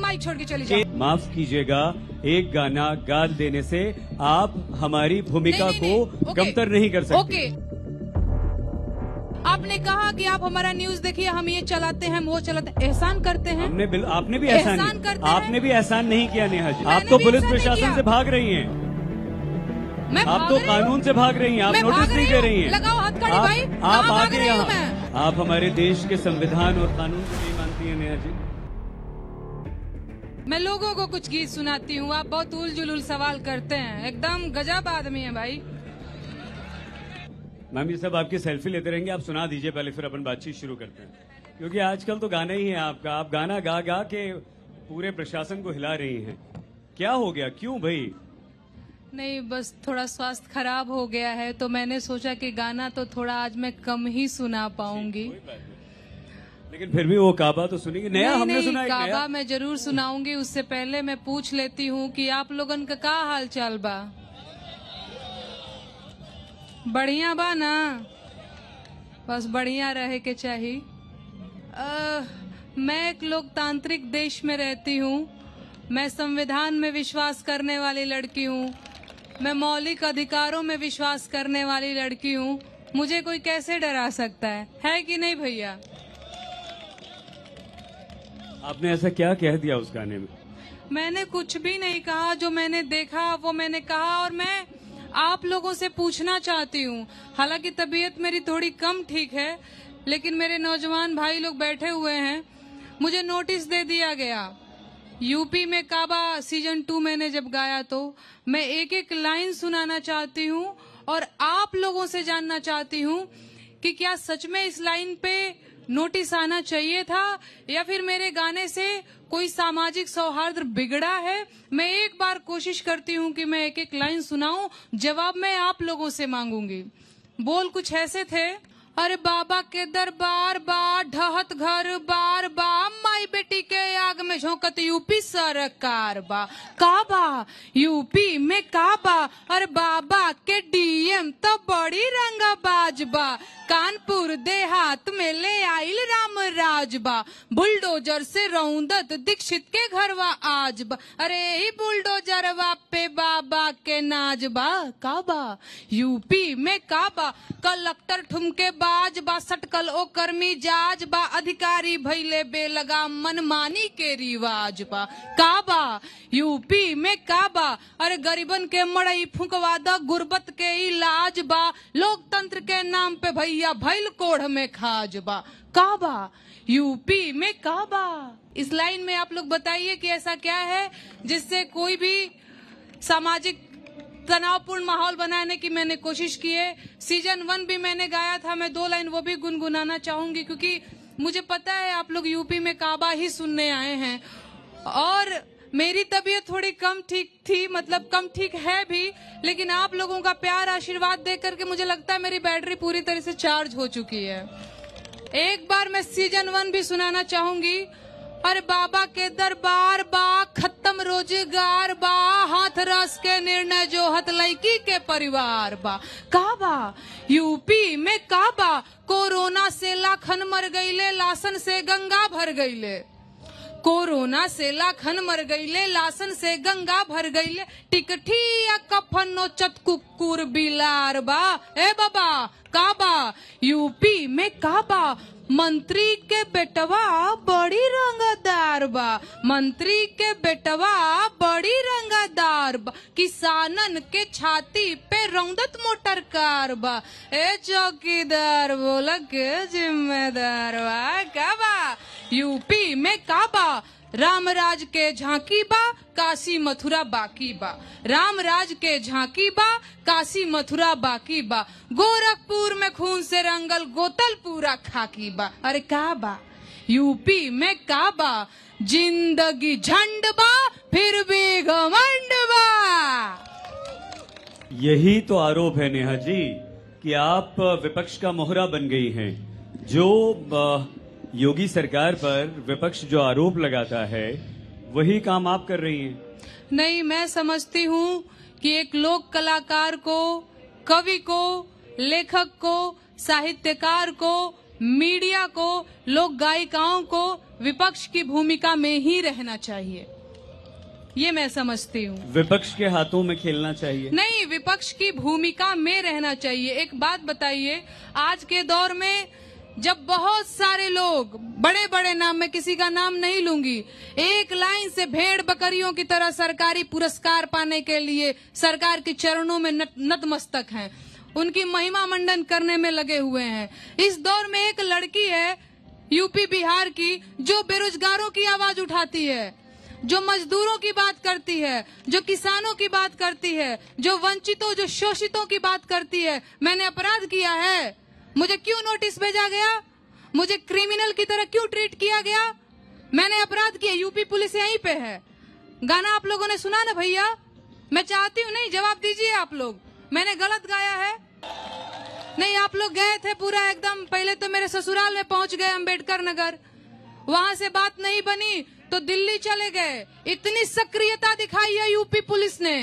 Mic छोड़ के चली जाओ। माफ कीजिएगा, एक गाना गा देने से आप हमारी भूमिका को कमतर नहीं कर सकते। ओके, आपने कहा कि आप हमारा न्यूज देखिए, हम ये चलाते हैं, वो चलाते हैं, एहसान करते हैं। आपने भी एहसान करते हैं। आपने भी एहसान नहीं किया नेहा जी। आप तो पुलिस प्रशासन से भाग रही हैं। आप तो कानून से भाग रही हैं, आप नोटिस नहीं दे रही हैं। लगाओ हथकड़ी भाई, आप आगे यहाँ, आप हमारे देश के संविधान और कानून को नहीं मानती हैं नेहा जी। मैं लोगों को कुछ गीत सुनाती हूँ, आप बहुत उल जुलूल सवाल करते हैं, एकदम गजब आदमी है भाई। मैम ये सब आपकी सेल्फी लेते रहेंगे, आप सुना दीजिए पहले, फिर अपन बातचीत शुरू करते हैं, क्योंकि आजकल तो गाना ही है आपका। आप गाना गा गा के पूरे प्रशासन को हिला रही हैं। क्या हो गया, क्यों भाई? नहीं, बस थोड़ा स्वास्थ्य खराब हो गया है, तो मैंने सोचा कि गाना तो थोड़ा आज मैं कम ही सुना पाऊंगी। लेकिन फिर भी वो काबा तो सुनेंगे। नया हमने सुना है, काबा मैं जरूर सुनाऊंगी। उससे पहले मैं पूछ लेती हूँ कि आप लोगन का क्या हाल चाल बा? बढ़िया बा ना? बस बढ़िया रहे के चाहिए। मैं एक लोकतांत्रिक देश में रहती हूँ, मैं संविधान में विश्वास करने वाली लड़की हूँ, मैं मौलिक अधिकारों में विश्वास करने वाली लड़की हूँ। मुझे कोई कैसे डरा सकता है कि नहीं भैया? आपने ऐसा क्या कह दिया उस गाने में? मैंने कुछ भी नहीं कहा, जो मैंने देखा वो मैंने कहा, और मैं आप लोगों से पूछना चाहती हूँ। हालांकि तबीयत मेरी थोड़ी कम ठीक है, लेकिन मेरे नौजवान भाई लोग बैठे हुए हैं। मुझे नोटिस दे दिया गया। यूपी में काबा सीजन 2 मैंने जब गाया तो मैं एक एक लाइन सुनाना चाहती हूँ और आप लोगों से जानना चाहती हूँ कि क्या सच में इस लाइन पे नोटिस आना चाहिए था या फिर मेरे गाने से कोई सामाजिक सौहार्द बिगड़ा है। मैं एक बार कोशिश करती हूँ कि मैं एक एक लाइन सुनाऊं, जवाब मैं आप लोगों से मांगूंगी। बोल कुछ ऐसे थे। अरे बाबा के दरबार बा, ढहत घर बार बा, माई बेटी के आग में झोंकत यूपी सरकार बा। काबा यूपी में काबा, अरे बाबा के डीएम तो बड़ी रंगाबाज बा। कानपुर देहात में ले आइल राम राज बा, बुलडोजर से रौंदत दीक्षित के घरवा आज बा। अरे ही बुलडोजरवा पे बाबा के नाज बा। काबा यूपी में काबा, कलेक्टर ठुमके बाज बा, सटकल ओ कर्मी जाज बा, अधिकारी भैले बेलगा मनमानी के रिवाज बा। काबा यूपी में काबा, अरे गरीबन के मड़ई फुकवा द, गुर्बत के इलाज बा, लोकतंत्र के नाम पे भैया भैल कोढ़ में खाज बा। काबा यूपी में काबा। इस लाइन में आप लोग बताइए कि ऐसा क्या है जिससे कोई भी सामाजिक तनावपूर्ण माहौल बनाने की मैंने कोशिश की है। सीजन 1 भी मैंने गाया था, मैं 2 लाइन वो भी गुनगुनाना चाहूंगी, क्योंकि मुझे पता है आप लोग यूपी में काबा ही सुनने आए हैं। और मेरी तबीयत थोड़ी कम ठीक थी, मतलब कम ठीक है भी, लेकिन आप लोगों का प्यार आशीर्वाद देख करके मुझे लगता है मेरी बैटरी पूरी तरह से चार्ज हो चुकी है। एक बार मैं सीजन 1 भी सुनाना चाहूंगी। अरे बाबा के दरबार बा, खत्म रोजगार बा, हाथ रस के निर्णय जो हत लड़की के परिवार बा। काबा यूपी में काबा, कोरोना से लाखन मर गईले, लासन से गंगा भर गईले। कोरोना से लाखन मर गईले, लासन से गंगा भर गईले, टिकठिया कफन नोचत कुकुर बिलार बा। ए बाबा काबा यूपी में काबा, मंत्री के बेटवा बड़ी रंगदार बा, मंत्री के बेटवा बड़ी रंगदार बा, किसानन के छाती पे रौंदत मोटर कार बा। ए चौकीदार बोला के जिम्मेदार बा। काबा यूपी में काबा, रामराज के झांकी बा, काशी मथुरा बाकी बा। रामराज के झांकी बा, काशी मथुरा बाकी बा, गोरखपुर में खून से रंगल गोतल पूरा खाकी बा। अरे काबा यूपी में काबा, जिंदगी झंड बा फिर भी घमंड बा। यही तो आरोप है नेहा जी कि आप विपक्ष का मोहरा बन गई हैं। जो योगी सरकार पर विपक्ष जो आरोप लगाता है वही काम आप कर रही हैं। नहीं, मैं समझती हूँ कि एक लोक कलाकार को, कवि को, लेखक को, साहित्यकार को, मीडिया को, लोक गायिकाओं को विपक्ष की भूमिका में ही रहना चाहिए, ये मैं समझती हूँ। विपक्ष के हाथों में खेलना चाहिए? नहीं, विपक्ष की भूमिका में रहना चाहिए। एक बात बताइए, आज के दौर में जब बहुत सारे लोग, बड़े बड़े नाम, मैं किसी का नाम नहीं लूंगी, एक लाइन से भेड़ बकरियों की तरह सरकारी पुरस्कार पाने के लिए सरकार के चरणों में नतमस्तक हैं, उनकी महिमा मंडन करने में लगे हुए हैं। इस दौर में एक लड़की है यूपी बिहार की, जो बेरोजगारों की आवाज उठाती है, जो मजदूरों की बात करती है, जो किसानों की बात करती है, जो वंचितों, जो शोषितों की बात करती है। मैंने अपराध किया है, मुझे क्यों नोटिस भेजा गया, मुझे क्रिमिनल की तरह क्यों ट्रीट किया गया, मैंने अपराध किया, यूपी पुलिस यहीं पे है। गाना आप लोगों ने सुना ना भैया, मैं चाहती हूँ, नहीं जवाब दीजिए आप लोग, मैंने गलत गाया है? नहीं, आप लोग गए थे पूरा एकदम, पहले तो मेरे ससुराल में पहुंच गए अम्बेडकर नगर, वहां से बात नहीं बनी तो दिल्ली चले गए। इतनी सक्रियता दिखाई है यूपी पुलिस ने,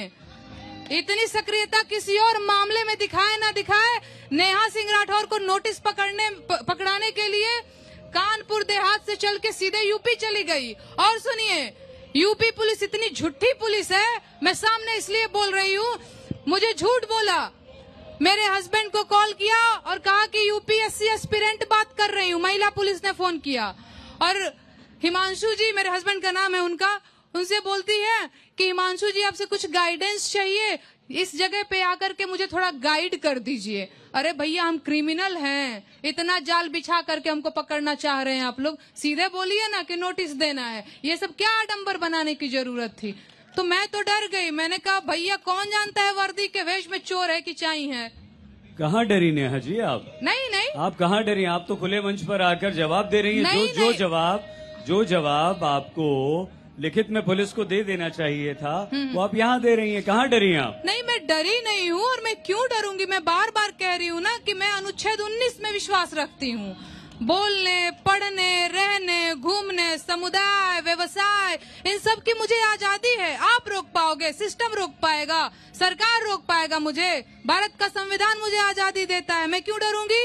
इतनी सक्रियता किसी और मामले में दिखाए ना दिखाए, नेहा सिंह राठौर को नोटिस पकड़ाने के लिए कानपुर देहात से चल के सीधे यूपी चली गई। और सुनिए, यूपी पुलिस इतनी झूठी पुलिस है, मैं सामने इसलिए बोल रही हूँ, मुझे झूठ बोला, मेरे हस्बैंड को कॉल किया और कहा कि यूपीएससी एस्पिरेंट बात कर रही हूँ, महिला पुलिस ने फोन किया, और हिमांशु जी, मेरे हस्बैंड का नाम है उनका, उनसे बोलती है कि हिमांशु जी आपसे कुछ गाइडेंस चाहिए, इस जगह पे आकर के मुझे थोड़ा गाइड कर दीजिए। अरे भैया, हम क्रिमिनल हैं, इतना जाल बिछा करके हमको पकड़ना चाह रहे हैं आप लोग, सीधे बोलिए ना कि नोटिस देना है, ये सब क्या आडंबर बनाने की जरूरत थी। तो मैं तो डर गई, मैंने कहा भैया कौन जानता है वर्दी के वेश में चोर है कि चाई है। कहाँ डरी नेहा जी आप? नहीं, आप कहाँ डरी? आप तो खुले मंच पर आकर जवाब दे रही हैं। जो जवाब आपको लिखित में पुलिस को दे देना चाहिए था, वो आप यहाँ दे रही हैं। कहाँ डरी आप? नहीं, मैं डरी नहीं हूँ, और मैं क्यों डरूंगी, मैं बार बार कह रही हूँ ना कि मैं अनुच्छेद 19 में विश्वास रखती हूँ। बोलने, पढ़ने, रहने, घूमने, समुदाय, व्यवसाय, इन सब की मुझे आजादी है। आप रोक पाओगे? सिस्टम रोक पाएगा? सरकार रोक पाएगा मुझे? भारत का संविधान मुझे आजादी देता है, मैं क्यों डरूंगी?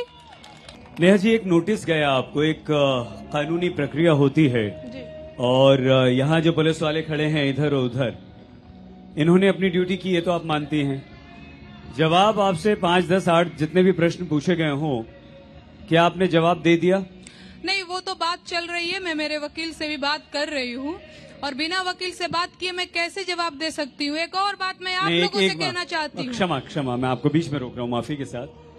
नेहा जी, एक नोटिस गया आपको, एक कानूनी प्रक्रिया होती है जी। और यहाँ जो पुलिस वाले खड़े हैं इधर और उधर, इन्होंने अपनी ड्यूटी की है तो आप मानती हैं। जवाब आपसे 5, 10, 8 जितने भी प्रश्न पूछे गए हों, क्या आपने जवाब दे दिया? नहीं, वो तो बात चल रही है, मैं मेरे वकील से भी बात कर रही हूँ, और बिना वकील से बात किए मैं कैसे जवाब दे सकती हूँ। एक और बात मैं आप लोगों से कहना चाहती हूँ। क्षमा, मैं आपको बीच में रोक रहा हूँ, माफी के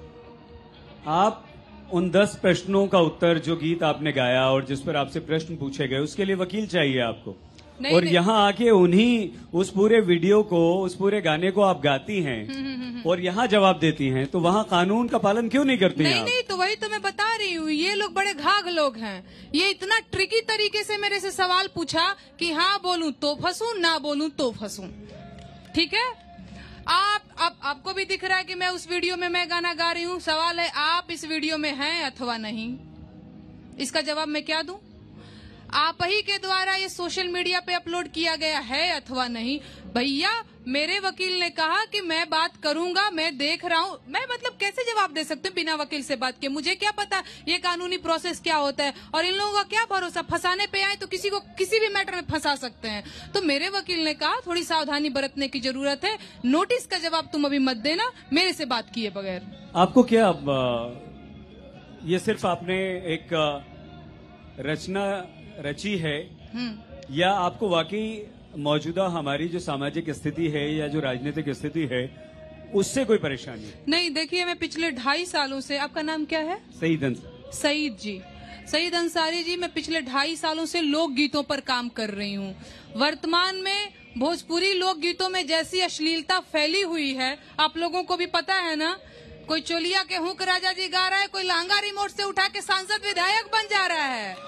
साथ। आप उन 10 प्रश्नों का उत्तर जो गीत आपने गाया और जिस पर आपसे प्रश्न पूछे गए, उसके लिए वकील चाहिए आपको, और यहाँ आके उस पूरे वीडियो को, उस पूरे गाने को आप गाती हैं और यहाँ जवाब देती हैं, तो वहाँ कानून का पालन क्यों नहीं करती हैं? नहीं, तो वही तो मैं बता रही हूँ, ये लोग बड़े घाघ लोग हैं। ये इतना ट्रिकी तरीके से मेरे से सवाल पूछा कि हाँ बोलूं तो फंसूं, ना बोलूं तो फंसूं। ठीक है, आपको भी दिख रहा है कि मैं उस वीडियो में मैं गाना गा रही हूँ। सवाल है, आप इस वीडियो में हैं अथवा नहीं? इसका जवाब मैं क्या दूं? आप ही के द्वारा ये सोशल मीडिया पे अपलोड किया गया है अथवा नहीं? भैया, मेरे वकील ने कहा कि मैं बात करूंगा, मैं देख रहा हूँ। मैं मतलब कैसे जवाब दे सकती हूँ बिना वकील से बात किए? मुझे क्या पता ये कानूनी प्रोसेस क्या होता है, और इन लोगों का क्या भरोसा, फंसाने पे आए तो किसी को किसी भी मैटर में फंसा सकते हैं। तो मेरे वकील ने कहा थोड़ी सावधानी बरतने की जरूरत है, नोटिस का जवाब तुम अभी मत देना मेरे से बात किए बगैर। आपको क्या ये सिर्फ आपने एक रचना रची है, या आपको वाकई मौजूदा हमारी जो सामाजिक स्थिति है या जो राजनीतिक स्थिति है उससे कोई परेशानी है? नहीं, देखिए, मैं पिछले 2.5 सालों से, आपका नाम क्या है? सईद जी, सईद अंसारी जी, मैं पिछले 2.5 सालों से लोकगीतों पर काम कर रही हूँ। वर्तमान में भोजपुरी लोकगीतों में जैसी अश्लीलता फैली हुई है, आप लोगों को भी पता है ना। कोई चोलिया के हुक राजा जी गा रहा है, कोई लहंगा रिमोट से उठा के सांसद विधायक बन जा रहा है।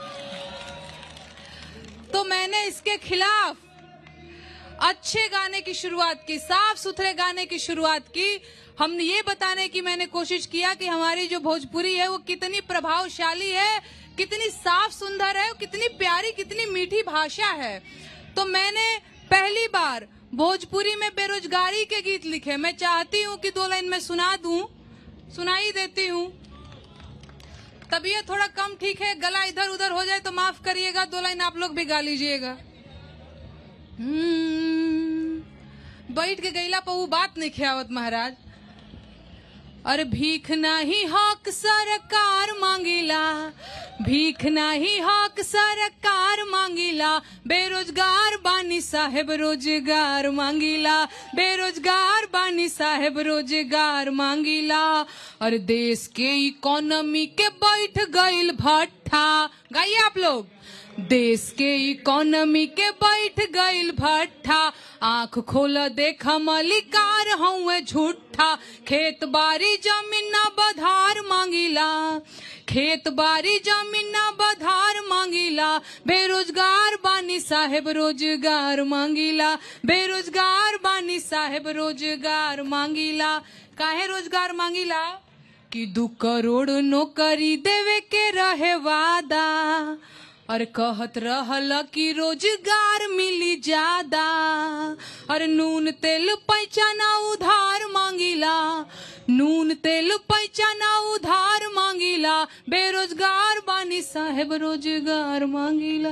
तो मैंने इसके खिलाफ अच्छे गाने की शुरुआत की, साफ सुथरे गाने की शुरुआत की। हमने ये बताने की मैंने कोशिश किया कि हमारी जो भोजपुरी है वो कितनी प्रभावशाली है, कितनी साफ सुंदर है, कितनी प्यारी, कितनी मीठी भाषा है। तो मैंने पहली बार भोजपुरी में बेरोजगारी के गीत लिखे। मैं चाहती हूँ कि 2 लाइन में सुना दूं, सुनाई देती हूँ। तबीयत थोड़ा कम ठीक है, गला इधर उधर हो जाए तो माफ करिएगा, 2 लाइन आप लोग भी गा लीजिएगा। बैठ के गईला पर वो बात नहीं खियावत महाराज। अरे भीख नाही हक सरकार मांगिला, भीख नाही हक सरकार मांगिला, बेरोजगार बानी साहेब रोजगार मांगिला, बेरोजगार बानी साहेब रोजगार मांगिला। और देश के इकोनॉमी के बैठ गईल भट्ठा, गाइए आप लोग। देश के इकोनॉमी के बैठ गईल भट्ठा, आंख खोल देखा मलिकार हूँ झूठा, खेत बारी जमीन ना बधार मांगिला, खेत बारी जमीन ना बधार मांगिला, बेरोजगार बानी साहेब रोजगार मांगिला, बेरोजगार बानी साहेब रोजगार मांगिला। काहे रोजगार मांगिला? कि 2 करोड़ नौकरी देवे के रहे वादा, और कहत रहल कि रोजगार मिली ज्यादा, और नून तेल पैसा ना उधार मांगिला, नून तेल पैसा ना उधार मांगिला, बेरोजगार बानी साहेब रोजगार मांगिला।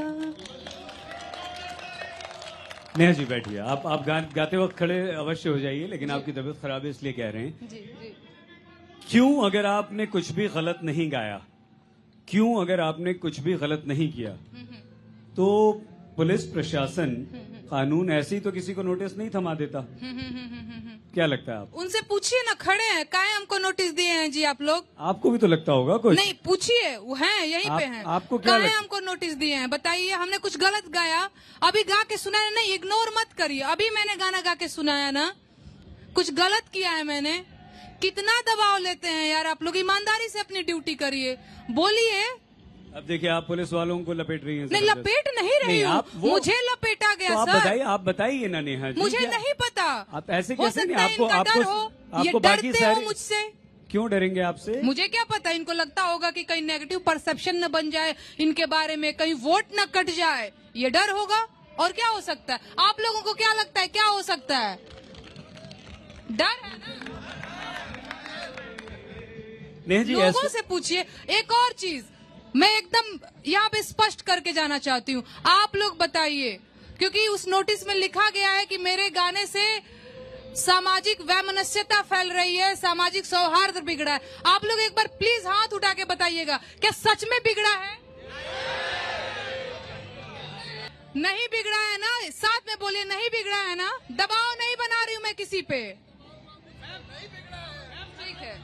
नेहा जी बैठिए, आप गाते वक्त खड़े अवश्य हो जाइए, लेकिन आपकी तबीयत खराब है इसलिए कह रहे हैं। जी। क्यों अगर आपने कुछ भी गलत नहीं गाया, क्यों अगर आपने कुछ भी गलत नहीं किया, तो पुलिस प्रशासन कानून ऐसे ही तो किसी को नोटिस नहीं थमा देता? क्या लगता है आप? उनसे पूछिए ना, खड़े हैं, काहे हमको नोटिस दिए हैं जी आप लोग? आपको भी तो लगता होगा कुछ? नहीं, पूछिए, वो हैं यहीं पे हैं। आपको क्या काहे हमको नोटिस दिए हैं बताइए? हमने कुछ गलत गाया? अभी गा के सुनाया नहीं, इग्नोर मत करिए। अभी मैंने गाना गा के सुनाया ना, कुछ गलत किया है मैंने? कितना दबाव लेते हैं यार आप लोग, ईमानदारी से अपनी ड्यूटी करिए, बोलिए। अब देखिए आप पुलिस वालों को लपेट रही हैं। नहीं, लपेट नहीं रही हूँ, मुझे लपेटा गया। तो सर आप बताइए ना नेहा जी, मुझे नहीं पता। आप ऐसे हो कैसे? सकता नहीं, है इनका डर हो, ये बाकी डरते हो सारे मुझसे। क्यों डरेंगे आपसे? मुझे क्या पता, इनको लगता होगा कि कहीं नेगेटिव परसेप्शन न बन जाए इनके बारे में, कहीं वोट न कट जाए, ये डर होगा। और क्या हो सकता है? आप लोगों को क्या लगता है क्या हो सकता है? डर है ना? नेहा जी लोगों से पूछिए। एक और चीज मैं एकदम यहाँ पे स्पष्ट करके जाना चाहती हूँ, आप लोग बताइए, क्योंकि उस नोटिस में लिखा गया है कि मेरे गाने से सामाजिक वैमनस्यता फैल रही है, सामाजिक सौहार्द बिगड़ा है। आप लोग एक बार प्लीज हाथ उठा के बताइएगा, क्या सच में बिगड़ा है? नहीं बिगड़ा है ना? साथ में बोलिए, नहीं बिगड़ा है ना? दबाव नहीं बना रही हूँ मैं किसी पे। ठीक है।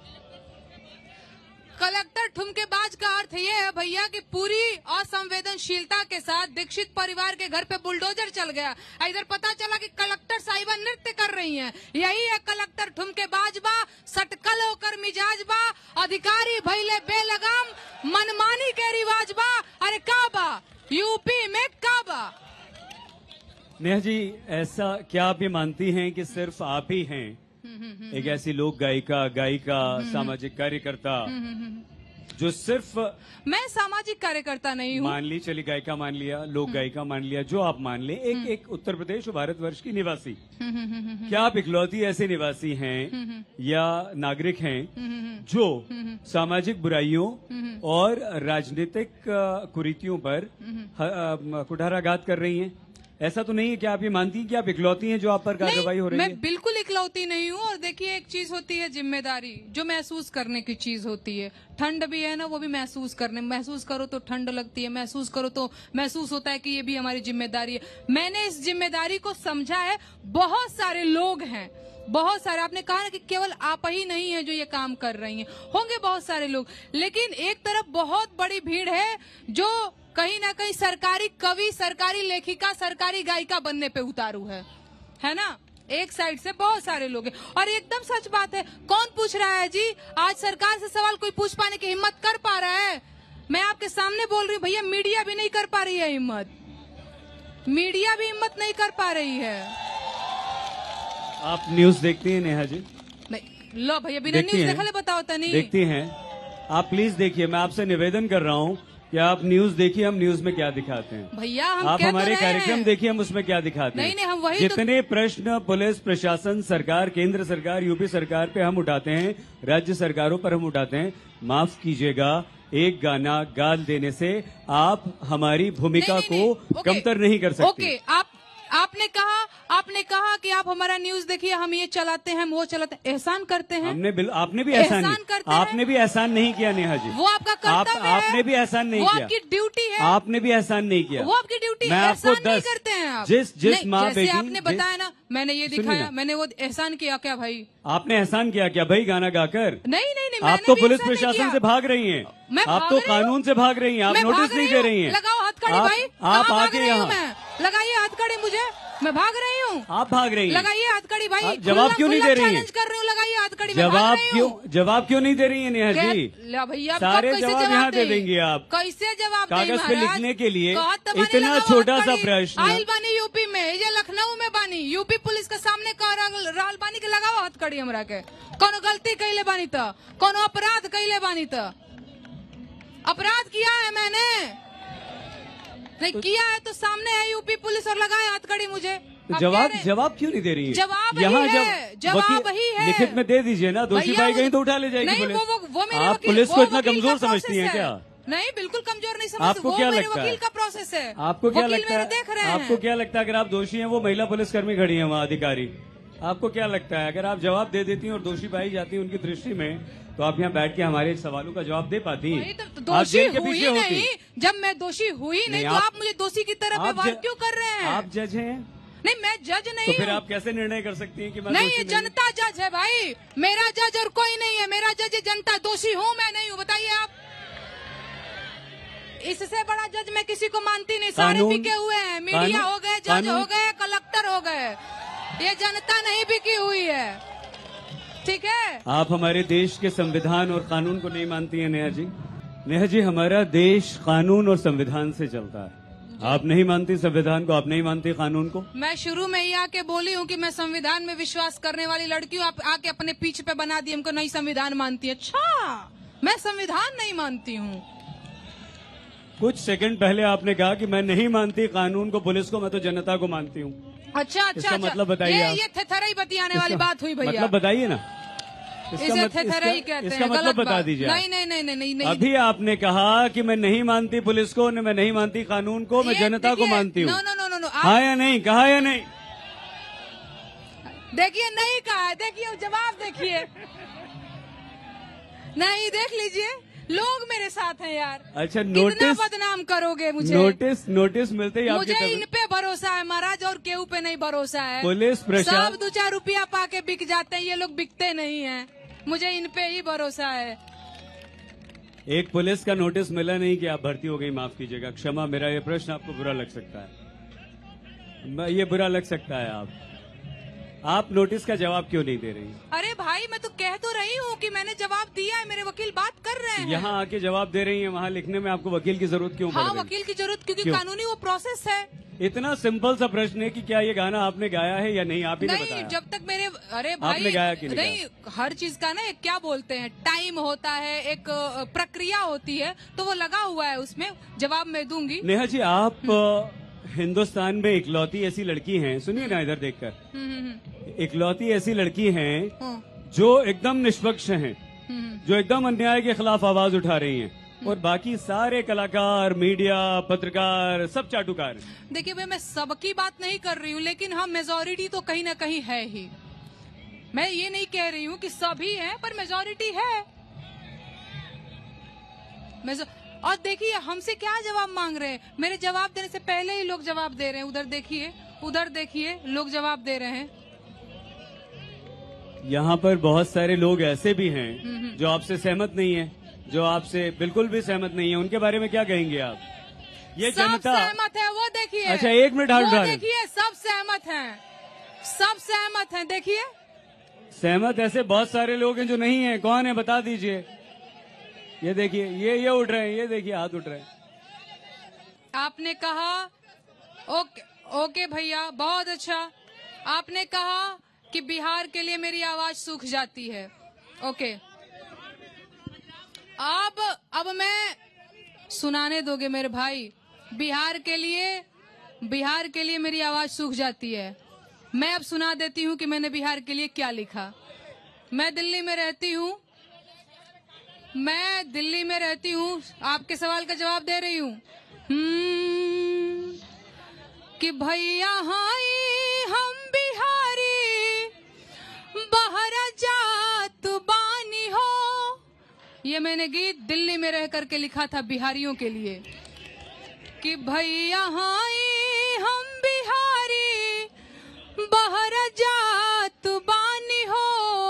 कलेक्टर ठुमकेबाज का अर्थ ये है भैया कि पूरी असंवेदनशीलता के साथ दीक्षित परिवार के घर पे बुलडोजर चल गया। इधर पता चला कि कलेक्टर साहिबा नृत्य कर रही हैं। यही है कलेक्टर ठुमकेबाज बा, सटकल होकर मिजाज बा, अधिकारी भैले बेलगाम, मनमानी के रिवाज बा। अरे का बा यूपी में का बा? नेहा जी, ऐसा क्या आप ये मानती हैं कि सिर्फ आप ही हैं एक ऐसी लोक गायिका, सामाजिक कार्यकर्ता जो सिर्फ, मैं सामाजिक कार्यकर्ता नहीं हूँ, मान ली, चली गायिका मान लिया, लोक गायिका मान लिया, जो आप मान ले, एक उत्तर प्रदेश और भारतवर्ष की निवासी, क्या आप इकलौती ऐसे निवासी हैं या नागरिक हैं जो सामाजिक बुराइयों और राजनीतिक कुरीतियों पर कुठाराघात कर रही हैं? ऐसा तो नहीं है कि आप ये मानती हैं कि आप इकलौती हैं जो आप पर कार्रवाई हो रही है? मैं बिल्कुल इकलौती नहीं हूँ। और देखिए, एक चीज होती है जिम्मेदारी, जो महसूस करने की चीज होती है। ठंड भी है ना, वो भी महसूस करो तो ठंड लगती है, महसूस करो तो महसूस होता है कि ये भी हमारी जिम्मेदारी है। मैंने इस जिम्मेदारी को समझा है। बहुत सारे लोग हैं, बहुत सारे, आपने कहा ना कि केवल आप ही नहीं है जो ये काम कर रही हैं, होंगे बहुत सारे लोग, लेकिन एक तरफ बहुत बड़ी भीड़ है जो कहीं ना कहीं सरकारी कवि, सरकारी लेखिका, सरकारी गायिका बनने पे उतारू है ना? एक साइड से बहुत सारे लोग हैं। और एकदम सच बात है, कौन पूछ रहा है जी? आज सरकार से सवाल कोई पूछ पाने की हिम्मत कर पा रहा है? मैं आपके सामने बोल रही हूँ भैया, मीडिया भी नहीं कर पा रही है हिम्मत, मीडिया भी हिम्मत नहीं कर पा रही है। आप न्यूज देखती हैं नेहा जी? नहीं, लो भैया, बिना न्यूज देखले बताओ तो नहीं देखती हैं? आप प्लीज देखिए, मैं आपसे निवेदन कर रहा हूँ कि आप न्यूज देखिए, हम न्यूज में क्या दिखाते हैं। भैया हम आप क्या हमारे कर रहे कार्यक्रम हैं? देखिए, हम उसमें क्या दिखाते हैं। नहीं, हम वही जितने प्रश्न पुलिस प्रशासन, सरकार, केंद्र सरकार, यूपी सरकार पे हम उठाते हैं, राज्य सरकारों पर हम उठाते हैं, माफ कीजिएगा, एक गाना गा देने से आप हमारी भूमिका नहीं, को कमतर नहीं कर सकते। ओके, आपने कहा कि आप हमारा न्यूज देखिए, हम ये चलाते हैं, हम वो चलाते हैं, एहसान करते हैं। आपने भी एहसान करते हैं। आपने भी एहसान नहीं किया नेहा जी, वो आपका कर्तव्य है। आपने भी एहसान नहीं वो किया, आपकी ड्यूटी है। आपने भी एहसान नहीं किया, वो आपकी ड्यूटी है। मैं आपको एहसान नहीं करते हैं आप। जिस माँ जैसे बेटी आपने बताया ना, मैंने ये दिखाया, मैंने वो एहसान किया क्या भाई? आपने एहसान किया क्या भाई गाना गाकर? नहीं, आप तो पुलिस प्रशासन से भाग रही हैं, आप तो कानून से भाग रही हैं, आप नोटिस नहीं दे रही हैं। लगाओ हथकड़ी भाई, आप आके यहाँ लगाइए हथकड़ी मुझे, मैं भाग रही हूँ। आप भाग रही हैं, लगाइए हथकड़ी भाई। जवाब क्यों नहीं दे रही हैं? चैलेंज कर रही हूँ, लगाइए हथकड़ी। जवाब क्यों नहीं दे रही है नेहा जी? भैया सारे जवाब यहाँ दे देंगे आप। कैसे जवाब कागज पे लिखने के लिए इतना छोटा सा प्रश्न। आइल बानी यूपी में, ये लखनऊ में बानी, यूपी पुलिस के सामने राल बानी के लगावा हथकड़ी हमरा के। कोनो गलती कैले बानी तो, कोनो अपराध कैले बानी तो, अपराध किया है मैंने नहीं किया है तो सामने है यूपी पुलिस और लगाए हथकड़ी मुझे। तो जवाब क्यों नहीं दे रही है? जवाब यहाँ जवाब ही है। लिखित में दे दीजिए ना, दोषी पाई गई तो उठा ले जाएगी पुलिस। वो आप पुलिस को इतना कमजोर समझती हैं क्या? नहीं, बिल्कुल कमजोर नहीं समझती। आपको क्या लगता है? वकील का प्रोसेस है। आपको क्या लगता है? देख रहे हैं। आपको क्या लगता है अगर आप दोषी हैं, वो महिला पुलिसकर्मी खड़ी है वहाँ अधिकारी, आपको क्या लगता है अगर आप जवाब दे देती हैं और दोषी पाई जाती है उनकी दृष्टि में, तो आप यहाँ बैठ के हमारे सवालों का जवाब दे पाती हैं? तो दोषी हुई नहीं, जब मैं दोषी हुई नहीं तो आप मुझे दोषी की तरह व्यवहार क्यों कर रहे हैं? आप जज हैं? नहीं, मैं जज नहीं तो फिर आप कैसे निर्णय कर सकती हैं कि मैं नहीं? ये जनता जज है भाई, मेरा जज और कोई नहीं है, मेरा जज है जनता। दोषी हूँ मैं, नहीं हूँ, बताइए आप। इससे बड़ा जज मैं किसी को मानती नहीं। सारे बिके हुए हैं, मीडिया हो गए, जज हो गए, कलेक्टर हो गए, ये जनता नहीं बिकी हुई है, ठीक है? आप हमारे देश के संविधान और कानून को नहीं मानती हैं नेहा जी? नेहा जी, हमारा देश कानून और संविधान से चलता है। आप नहीं मानती संविधान को, आप नहीं मानती कानून को? मैं शुरू में ही आके बोली हूँ कि मैं संविधान में विश्वास करने वाली लड़की हूँ। आप आके अपने पीछे पे बना दिए हमको नहीं संविधान मानती है। अच्छा, मैं संविधान नहीं मानती हूँ। कुछ सेकंड पहले आपने कहा कि मैं नहीं मानती कानून को, पुलिस को, मैं तो जनता को मानती हूँ। अच्छा, मतलब बताइए। ये थेथराई बतियाने वाली बात हुई भैया। मतलब बताइए ना, इसका मतलब बता दीजिए। नहीं। अभी आपने कहा कि मैं नहीं मानती पुलिस को, मैं नहीं मानती कानून को, मैं जनता को मानती हूँ। नो, हाँ या नहीं? कहा या नहीं? देखिए, नहीं कहा है। देखिए जवाब, देखिए नहीं, देख लीजिए, लोग मेरे साथ हैं यार। अच्छा, कितना बदनाम करोगे मुझे? नोटिस मिलते ही मुझे इन पे भरोसा है महाराज, और केहू पे नहीं भरोसा है। पुलिस प्रशासन सब 2-4 रुपया पाके बिक जाते हैं, ये लोग बिकते नहीं हैं। मुझे इन पे ही भरोसा है। एक पुलिस का नोटिस मिला नहीं कि आप भर्ती हो गई, माफ कीजिएगा, क्षमा, मेरा ये प्रश्न आपको बुरा लग सकता है, ये बुरा लग सकता है। आप नोटिस का जवाब क्यों नहीं दे रही? अरे भाई, मैं तो कह तो रही हूँ कि मैंने जवाब दिया है, मेरे वकील बात कर रहे हैं। यहाँ आके जवाब दे रही हैं, वहाँ लिखने में आपको वकील की जरूरत क्यों पड़ गई? हाँ, वकील की जरूरत क्योंकि कानूनी वो प्रोसेस है। इतना सिंपल सा प्रश्न है कि क्या ये गाना आपने गाया है या नहीं? आप ही ने बताया। नहीं, जब तक मेरे, अरे भाई, आपने गाया कि नहीं, हर चीज का ना एक क्या बोलते हैं, टाइम होता है, एक प्रक्रिया होती है, तो वो लगा हुआ है, उसमें जवाब मैं दूंगी। नेहा जी, आप हिंदुस्तान में इकलौती ऐसी लड़की हैं, सुनिए ना इधर देखकर, इकलौती ऐसी लड़की हैं जो एकदम निष्पक्ष हैं, जो एकदम अन्याय के खिलाफ आवाज उठा रही हैं, और बाकी सारे कलाकार, मीडिया, पत्रकार सब चाटुकार हैं। देखिए भाई, मैं सबकी बात नहीं कर रही हूँ, लेकिन हाँ, मेजोरिटी तो कहीं ना कहीं है ही। मैं ये नहीं कह रही हूँ कि सभी हैं, पर मेजोरिटी है। और देखिए, हमसे क्या जवाब मांग रहे हैं? मेरे जवाब देने से पहले ही लोग जवाब दे रहे हैं। उधर देखिए, लोग जवाब दे रहे हैं। यहाँ पर बहुत सारे लोग ऐसे भी हैं जो आपसे सहमत नहीं है, जो आपसे बिल्कुल भी सहमत नहीं है, उनके बारे में क्या कहेंगे आप? ये जनता सहमत है, वो देखिए। अच्छा, एक मिनट हाथ उठा, देखिए, सब सहमत हैं, सब सहमत हैं। देखिए, सहमत ऐसे बहुत सारे लोग हैं जो नहीं है। कौन है, बता दीजिए। ये देखिए, ये उठ रहे हैं, ये देखिए हाथ उठ रहे हैं। आपने कहा ओके भैया, बहुत अच्छा। आपने कहा कि बिहार के लिए मेरी आवाज सूख जाती है। ओके, अब मैं सुनाने दोगे मेरे भाई? बिहार के लिए मेरी आवाज सूख जाती है। मैं अब सुना देती हूँ कि मैंने बिहार के लिए क्या लिखा। मैं दिल्ली में रहती हूँ, मैं दिल्ली में रहती हूँ, आपके सवाल का जवाब दे रही हूँ। कि भैया हाय हम बिहारी बहरा जात बानी हो। ये मैंने गीत दिल्ली में रह करके लिखा था बिहारियों के लिए। कि भैया हाय हम बिहारी बहरा जात बानी हो।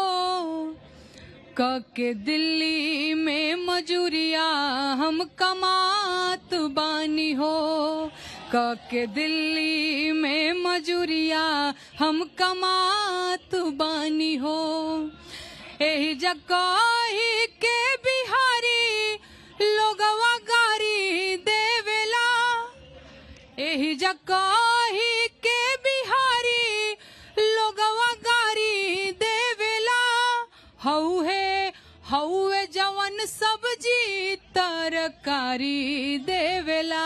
के दिल्ली में मजूरिया हम कमात बानी हो। के दिल्ली में मजूरिया हम कमात बानी हो। एही जगह के बिहारी लोगवा गारी देवेला। एही जगह के बिहारी लोगवा गारी देवेला। हौवे जवन सब्जी तरकारी देवेला।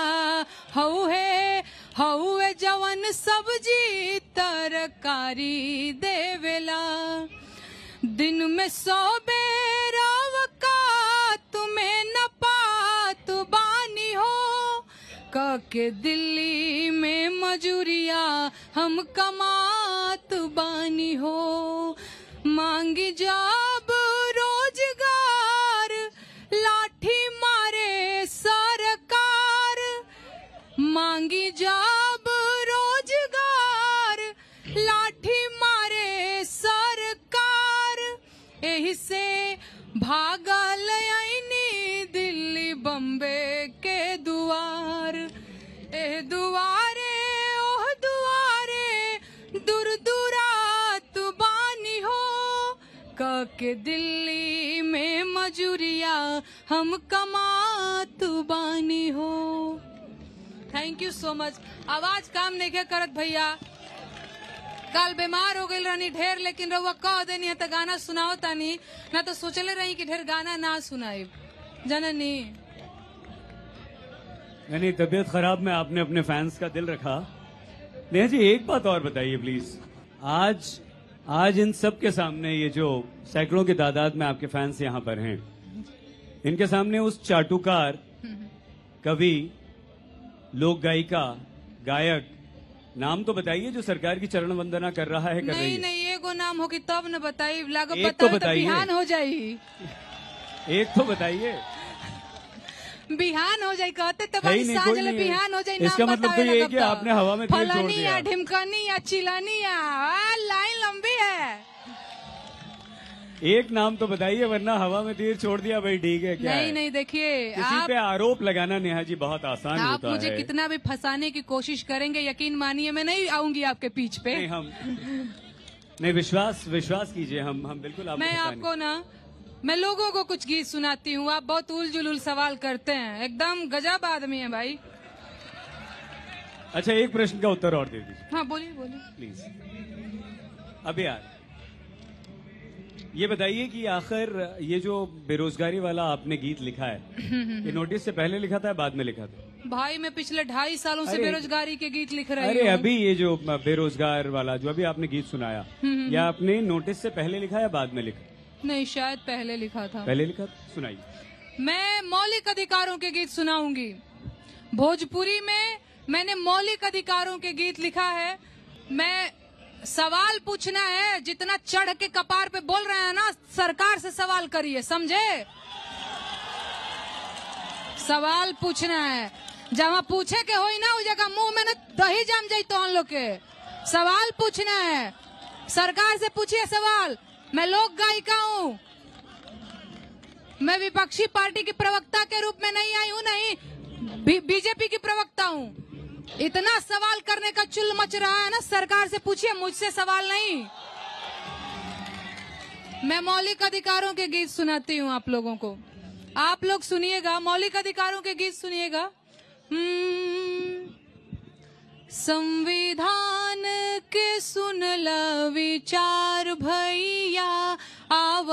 हौवे जवन सब्जी तरकारी देवेला। दिन में 100 बेर अवकात में न पात बानी हो। के दिल्ली में मजूरिया हम कमात बानी हो। मांगी जब रोजगार लाठी मारे सरकार। मांगी जब रोजगार लाठी मारे सरकार। एही से भागल आईनी दिल्ली बम्बे के दुआर। एह दुआरे ओह दुआरे दूर दूरात बानी हो। के दिल्ली में मजूरिया हम कमात बानी हो। Thank you so much. आवाज काम नहीं के करत भैया। कल बीमार हो गई रहनी ढेर, लेकिन रउआ कह देनी है तो गाना सुनाओ तानी, ना तो सोचले रही कि ढेर गाना ना सुनाई जननी। नहीं, तबीयत खराब में आपने अपने फैंस का दिल रखा। नेहा जी एक बात और बताइए प्लीज। आज इन सब के सामने ये जो सैकड़ों की तादाद में आपके फैंस यहाँ पर हैं, इनके सामने उस चाटुकार, कवि, लोक गायिका, गायक, नाम तो बताइए जो सरकार की चरण वंदना कर रहा है, कर रही है। नहीं एगो नाम होगी तब न बताई, लागो एक तो बताओ तो बताइए। बिहान हो जाई। एक तो बताइए। बिहान हो जाई कहते तो है ही नहीं, कोई साँझ ले नहीं है। बिहान हो जाई। इसका नाम मतलब तो बतावे ये है लगब कि तो। आपने हवा में तीर छोड़ फलानी दिया। या ढिमकानी या चिलानी या लाइन लंबी है। एक नाम तो बताइए, वरना हवा में तीर छोड़ दिया भाई ठीक है क्या? नहीं देखिए, किसी पे आरोप लगाना नेहा जी बहुत आसान आप होता मुझे है। कितना भी फंसाने की कोशिश करेंगे, यकीन मानिए मैं नहीं आऊंगी आपके पीछ पे। नहीं, विश्वास कीजिए, हम बिल्कुल आपको मैं फंसाने- आपको ना, मैं लोगों को कुछ गीत सुनाती हूँ, आप बहुत उल जुलूल सवाल करते हैं। एकदम गजब आदमी है भाई। अच्छा, एक प्रश्न का उत्तर और दे दीजिए हाँ बोलिए प्लीज। अब यार ये बताइए कि आखिर ये जो बेरोजगारी वाला आपने गीत लिखा है, ये नोटिस से पहले लिखा था या बाद में लिखा था? भाई मैं पिछले 2.5 सालों से अरे- बेरोजगारी के गीत लिख रही अरे हूँ। अभी ये जो बेरोजगार वाला जो अभी आपने गीत सुनाया, या आपने नोटिस से पहले लिखा या बाद में लिखा? नहीं, शायद पहले लिखा था। पहले लिखा। सुनाइए। मैं मौलिक अधिकारों के गीत सुनाऊंगी। भोजपुरी में मैंने मौलिक अधिकारों के गीत लिखा है। मैं सवाल पूछना है, जितना चढ़ के कपार पे बोल रहे हैं ना, सरकार से सवाल करिए, समझे? सवाल पूछना है, जहाँ पूछे के होई ना उस जगह मुंह में ना दही जम जाई तो हम लोग के। सवाल पूछना है, सरकार से पूछिए सवाल। मैं लोक गायिका हूँ, मैं विपक्षी पार्टी की प्रवक्ता के रूप में नहीं आई हूँ, नहीं बीजेपी की प्रवक्ता हूँ। इतना सवाल करने का चुल मच रहा है ना, सरकार से पूछिए, मुझसे सवाल नहीं। मैं मौलिक अधिकारों के गीत सुनाती हूँ आप लोगों को, आप लोग सुनिएगा, मौलिक अधिकारों के गीत सुनिएगा। संविधान के सुनला विचार भैया, आव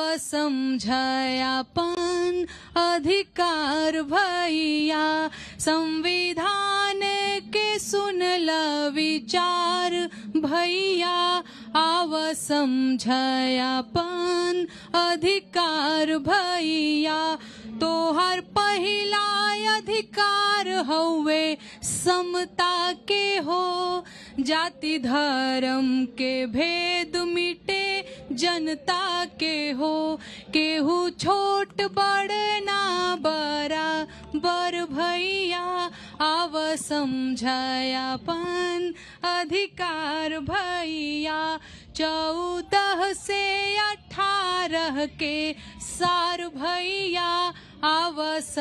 समझायापन अधिकार भैया। संविधान के सुन ल विचार भैया आव समझयापन अधिकार भैया तोहर पहिला अधिकार हउवे समता के हो जाति धर्म के भेद मिटे जनता के हो केहू छोट बड़ ना बराबर भैया आव समझयापन अधिकार भैया 14 से 18 के सार भैया आव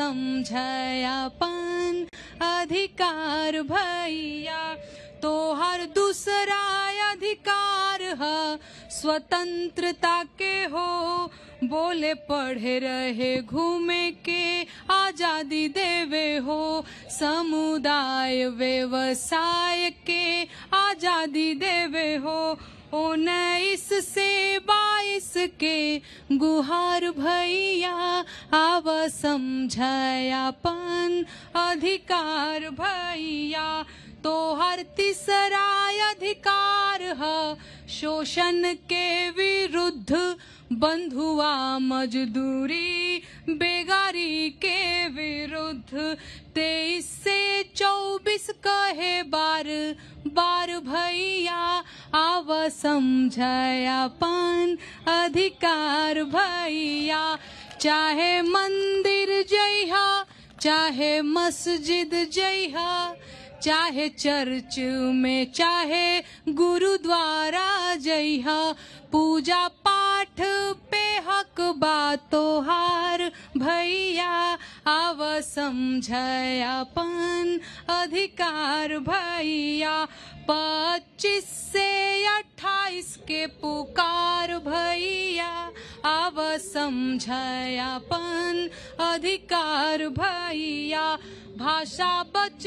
समझयापन अधिकार भैया तोहर दूसरा अधिकार है स्वतंत्रता के हो बोले पढ़े रहे घूमे के आजादी देवे हो समुदाय व्यवसाय के आजादी देवे हो 19 से 22 के गुहार भैया आव समझयापन अधिकार भैया तोहर तीसरा अधिकार है शोषण के विरुद्ध बंधुआ मजदूरी बेगारी के विरुद्ध 23 से 24 कहे बार बार भैया आव समझयापन अधिकार भैया चाहे मंदिर जइहा चाहे मस्जिद जइहा चाहे चर्च में चाहे गुरुद्वारा जइहा पूजा पाठ पे हक बा तोहार भैया आव समझयापन अधिकार भैया 25 से 28 के पुकार भैया आव समझयापन अधिकार भैया भाषा बच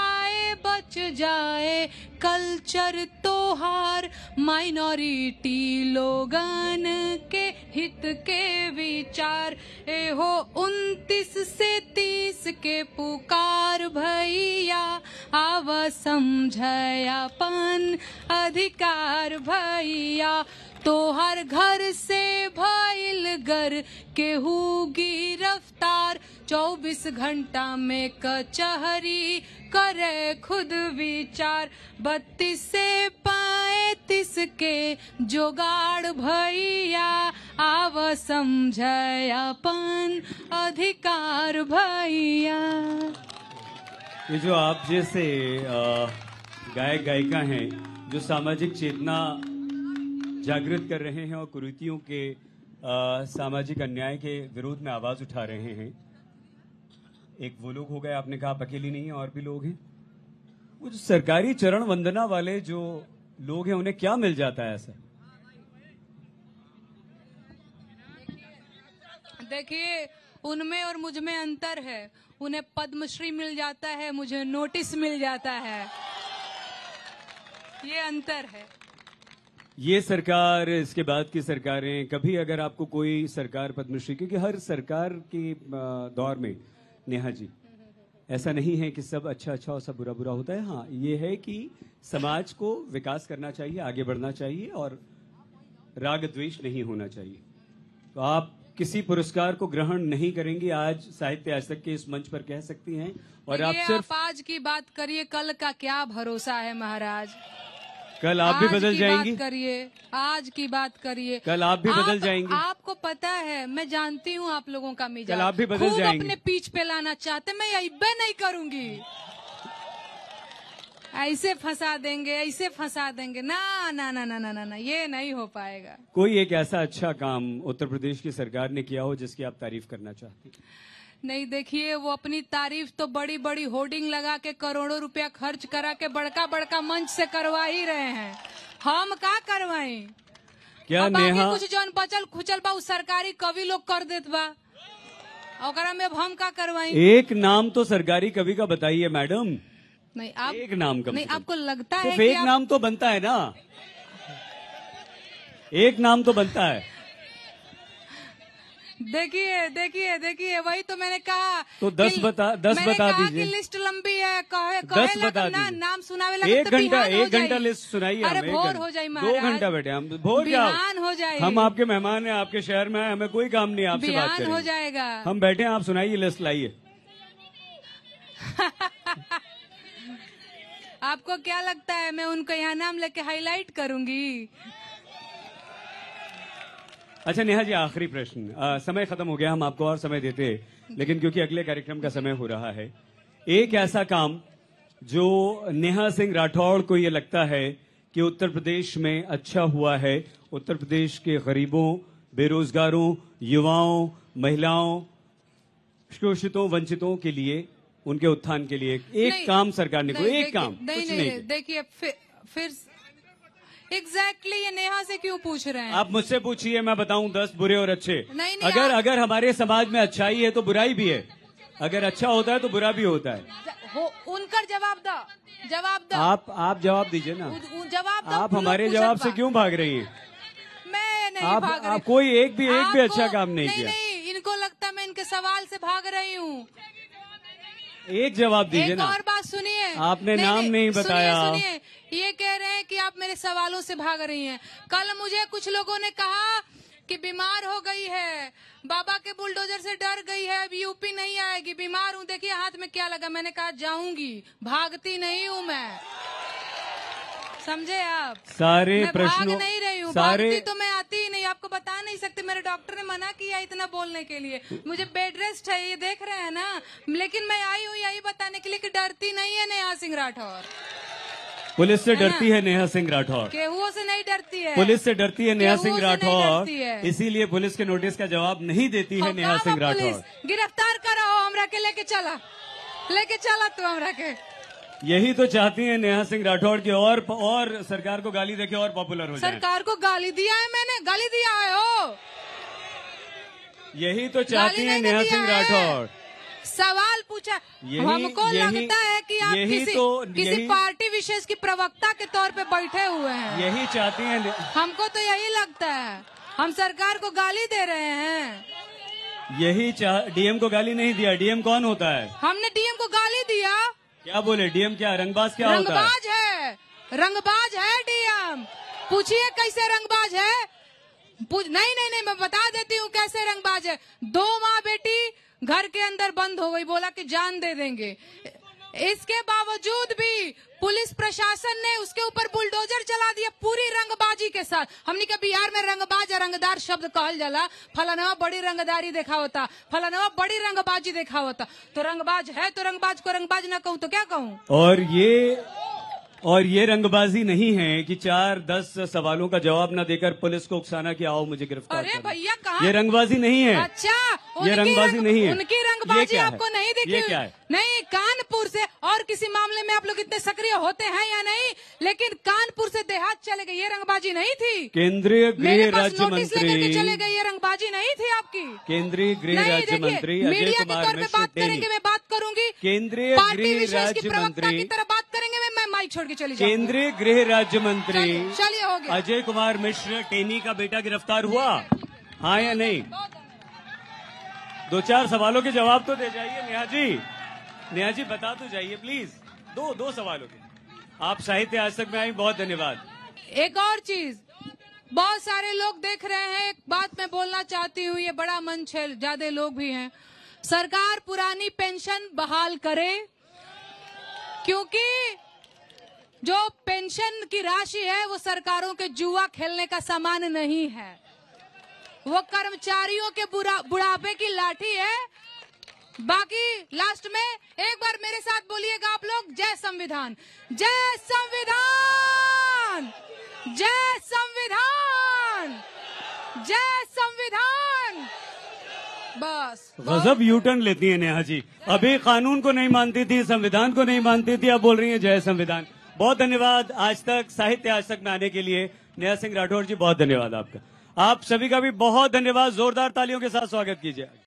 जाए कल्चर तोहार माइनॉरिटी लोगन के हित के विचार एहो 29 से 30 के पुकार भैया आव समझयापन अधिकार भैया तोहर घर से भइल गर केहू गिरफ्तार 24 घंटा में कचहरी करे खुद विचार 32 से 35 के जोगाड़ भैया आव समझयापन अधिकार भैया। ये जो आप जैसे गायक गायिका हैं जो सामाजिक चेतना जागृत कर रहे हैं और कुरीतियों के सामाजिक अन्याय के विरोध में आवाज उठा रहे हैं एक वो लोग हो गए आपने कहा आप अकेली नहीं है और भी लोग हैं वो जो सरकारी चरण वंदना वाले जो लोग हैं उन्हें क्या मिल जाता है ऐसा देखिए उनमें और मुझ में अंतर है उन्हें पद्मश्री मिल जाता है मुझे नोटिस मिल जाता है ये अंतर है। ये सरकार इसके बाद की सरकारें कभी अगर आपको कोई सरकार पद्मश्री क्योंकि हर सरकार के दौर में नेहा जी ऐसा नहीं है कि सब अच्छा अच्छा और सब बुरा बुरा होता है। हाँ ये है कि समाज को विकास करना चाहिए आगे बढ़ना चाहिए और राग द्वेष नहीं होना चाहिए। तो आप किसी पुरस्कार को ग्रहण नहीं करेंगी आज साहित्य आज तक के इस मंच पर कह सकती हैं और आप सिर्फ आज की बात करिए कल का क्या भरोसा है महाराज। कल आप भी बदल जाएंगी करिए आज की बात करिए कल आप भी बदल जाएंगी। आपको पता है मैं जानती हूँ आप लोगों का मिजाज कल आप भी बदल जाएंगी। अपने पीछ पे लाना चाहते मैं यही नहीं करूंगी ऐसे फंसा देंगे ना ना ना ना ना ना ना ये नहीं हो पाएगा। कोई एक ऐसा अच्छा काम उत्तर प्रदेश की सरकार ने किया हो जिसकी आप तारीफ करना चाहती हैं? नहीं देखिए वो अपनी तारीफ तो बड़ी बड़ी होर्डिंग लगा के करोड़ों रुपया खर्च करा के बड़का बड़का मंच से करवा ही रहे हैं हम का करवाएं क्या नेहा कुछ जौन बचल खुचल बा सरकारी कवि लोग कर देत बा ओकरा में हम का करवाएं। एक नाम तो सरकारी कवि का बताइए मैडम। नहीं आप एक नाम का नहीं आपको लगता है कि एक नाम तो बनता है ना एक नाम तो बनता है देखिए देखिए देखिए, वही तो मैंने कहा। तो 10 बता दीजिए। लिस्ट लंबी है, 10 बता दीजिए। नाम सुनावे एक घंटा लिस्ट सुनाइए। अरे भोर हो जाए 2 घंटा बैठे हम, भोर बिहान हो जाए। हम आपके मेहमान हैं, आपके शहर में आए, हमें कोई काम नहीं, आपसे बात करेंगे। हो जाएगा। हम बैठे हैं, आप सुनाइए, लिस्ट लाइए। आपको क्या लगता है मैं उनको यहाँ नाम लेके हाईलाइट करूंगी? अच्छा नेहा जी, आखिरी प्रश्न। समय खत्म हो गया, हम आपको और समय देते, लेकिन क्योंकि अगले कार्यक्रम का समय हो रहा है, एक ऐसा काम जो नेहा सिंह राठौड़ को ये लगता है कि उत्तर प्रदेश में अच्छा हुआ है, उत्तर प्रदेश के गरीबों, बेरोजगारों, युवाओं, महिलाओं, शोषितों, वंचितों के लिए, उनके उत्थान के लिए एक काम सरकार ने कोई एक काम नहीं। देखिए फिर एग्जैक्टली ये नेहा से क्यों पूछ रहे हैं? आप मुझसे पूछिए, मैं बताऊं 10 बुरे और अच्छे। नहीं, अगर हमारे समाज में अच्छाई है तो बुराई भी है, अगर अच्छा होता है तो बुरा भी होता है। उनका जवाब दो। आप जवाब दीजिए ना। जवाब दो। आप हमारे जवाब से क्यों भाग रही हैं? मैं नहीं भाग रही। आप कोई एक भी अच्छा काम नहीं किया। नहीं, इनको लगता है मैं इनके सवाल से भाग रही हूँ। एक जवाब दीजिए ना। और बात सुनिए, आपने नाम नहीं बताया। सुनिए, ये कह रहे हैं कि आप मेरे सवालों से भाग रही हैं। कल मुझे कुछ लोगों ने कहा कि बीमार हो गई है, बाबा के बुलडोजर से डर गई है, अब यूपी नहीं आएगी, बीमार हूँ, देखिए हाथ में क्या लगा। मैंने कहा जाऊंगी, भागती नहीं हूँ मैं, समझे आप? सारे मैं प्रश्नों भाग नहीं रही हूँ, भागती तो मैं आती ही नहीं, आपको बता नहीं सकती। मेरे डॉक्टर ने मना किया इतना बोलने के लिए, मुझे बेड रेस्ट है, ये देख रहे हैं ना। लेकिन मैं आई हूँ यही बताने के लिए कि डरती नहीं है नेहा सिंह राठौर। पुलिस से डरती है नेहा सिंह राठौर, केहुओं से नहीं डरती है। पुलिस से डरती है नेहा सिंह राठौर, इसीलिए पुलिस के नोटिस का जवाब नहीं देती है नेहा सिंह राठौर। गिरफ्तार करो हमरा के, लेके चला तू हमरा के। यही तो चाहती है नेहा सिंह राठौड़ की और सरकार को गाली देके और पॉपुलर हो जाए। सरकार को गाली दिया है मैंने? गाली दिया है हो? यही तो चाहती है नेहा सिंह राठौड़। सवाल पूछा, हमको लगता है कि आप किसी पार्टी विशेष की प्रवक्ता के तौर पे बैठे हुए हैं। यही चाहती हैं। हमको तो यही लगता है, हम सरकार को गाली दे रहे हैं। डीएम को गाली नहीं दिया। डीएम कौन होता है? हमने डीएम को गाली दिया? क्या बोले? डीएम क्या रंगबाज क्या होता है? रंगबाज है डीएम। पूछिए कैसे रंगबाज है। नहीं, मैं बता देती हूँ कैसे रंगबाज है। 2 माँ बेटी घर के अंदर बंद हो गई, बोला कि जान दे देंगे। इसके बावजूद भी पुलिस प्रशासन ने उसके ऊपर बुलडोजर चला दिया पूरी रंगबाजी के साथ। हमने कहा बिहार में रंगबाज रंगदार शब्द कहल जाला, फलानवा बड़ी रंगदारी देखा होता, फलानवा बड़ी रंगबाजी देखा होता। तो रंगबाज है तो रंगबाज को रंगबाज ना कहूँ तो क्या कहूँ? और ये रंगबाजी नहीं है कि 4-10 सवालों का जवाब न देकर पुलिस को उकसाना कि आओ मुझे गिरफ्तार। अरे भैया कहाँ? ये रंगबाजी नहीं है। अच्छा, ये रंगबाजी नहीं है। उनकी रंगबाजी आपको नहीं दिखी? ये क्या है? नहीं, कानपुर से और किसी मामले में आप लोग इतने सक्रिय होते हैं या नहीं, लेकिन कानपुर से देहात चले गए, ये रंगबाजी नहीं थी। केंद्रीय गृह राज्य मंत्री चले गए, ये रंगबाजी नहीं थी आपकी। केंद्रीय गृह राज्य मंत्री मीडिया के तौर पे बात करेंगे, मैं बात करूंगी। केंद्रीय गृह राज्य मंत्री की तरह बात करेंगे, मैं माइक छोड़ के चली जाऊंगी। केंद्रीय गृह राज्य मंत्री चलिए हो गया। अजय कुमार मिश्र टेनी का बेटा गिरफ्तार हुआ, हाँ या नहीं? 2-4 सवालों के जवाब तो दे जाइए नेहा जी बता तो जाइए प्लीज। दो सवालों के। आप साहित्य आज तक में आई, बहुत धन्यवाद। एक और चीज, बहुत सारे लोग देख रहे हैं, एक बात मैं बोलना चाहती हूँ, ये बड़ा मंच है, ज्यादा लोग भी हैं। सरकार पुरानी पेंशन बहाल करे, क्योंकि जो पेंशन की राशि है वो सरकारों के जुआ खेलने का सामान नहीं है, वो कर्मचारियों के बुढ़ापे की लाठी है। बाकी लास्ट में एक बार मेरे साथ बोलिएगा आप लोग, जय संविधान, जय संविधान, जय संविधान, जय संविधान। बस गजब यूटर्न लेती है नेहा जी। अभी कानून को नहीं मानती थी, संविधान को नहीं मानती थी, अब बोल रही है जय संविधान। बहुत धन्यवाद आज तक, साहित्य आज तक में आने के लिए नेहा सिंह राठौड़ जी, बहुत धन्यवाद आपका। आप सभी का भी बहुत धन्यवाद। जोरदार तालियों के साथ स्वागत कीजिए।